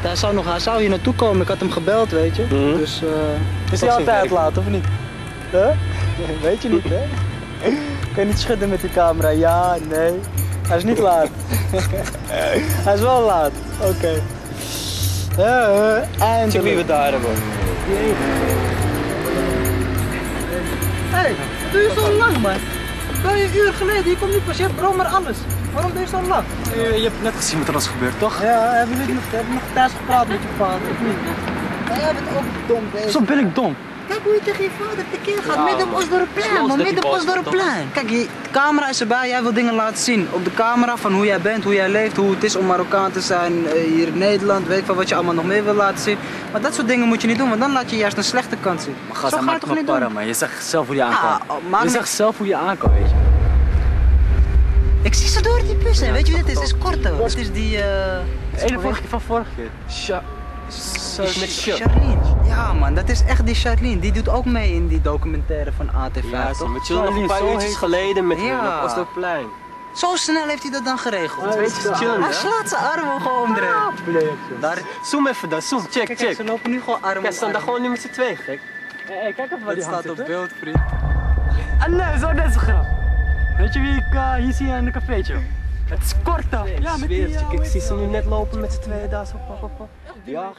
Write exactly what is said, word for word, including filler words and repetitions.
Hij zou, nog, hij zou hier naartoe komen, ik had hem gebeld, weet je. Mm-hmm. Dus uh, is hij altijd laat, of niet? Huh? Weet je niet, hè? Kun je niet schudden met die camera? Ja, nee. Hij is niet laat. Hij is wel laat. Oké. Okay. Uh, uh, Check wie we daar hebben. Hé, hey, wat doe je zo lang, man? Ben je een uur geleden, je komt niet pas, je hebt maar alles. Waarom doe je zo lang? Je, je hebt net gezien wat er was gebeurd, toch? Ja, hebben jullie nog, hebben nog thuis gepraat met je vader, of niet? Ja, jij bent ook dom, bezig. Zo ben ik dom. Kijk hoe je tegen je vader tekeer gaat, Ja, midden op Osdorpplein, man, midden op Osdorpplein. Kijk, je, de camera is erbij, jij wil dingen laten zien. Op de camera van hoe jij bent, hoe jij leeft, hoe het is om Marokkaan te zijn uh, hier in Nederland, weet ik van wat je allemaal nog meer wil laten zien. Maar dat soort dingen moet je niet doen, want dan laat je juist een slechte kant zien. Maar gast, hij maakt toch para, man. Je zegt zelf hoe je aankomt. Ja, je zegt zelf hoe je aankomt, weet je. Ik zie ze door die bus heen, weet je wie dit is? Het is Korto. Het is die... Uh, de vorige keer van vorige keer. Sja... Met Charlene. Ja man, dat is echt die Charlene. Die doet ook mee in die documentaire van A T V, ja, toch? Met chillen nog een paar uurtjes geleden met ja. hem op Osdorpplein. Zo snel heeft hij dat dan geregeld. Ja, weet je, chillen, hij slaat zijn armen gewoon omdrehen. Daar, zoom even dan, zoom, check, kijk, check. Ze lopen nu gewoon armen. Kijk, ze staan daar gewoon nu met z'n tweeën, gek. Hé, hey, kijk even wat die staat op beeld, vriend. Ah nee, zo net zo grap. Weet je wie ik uh, hier zie in een cafeetje? Het is Korto. Ja, met die, uh, ik zie ze nu net lopen met z'n tweeën daar zo. Ja.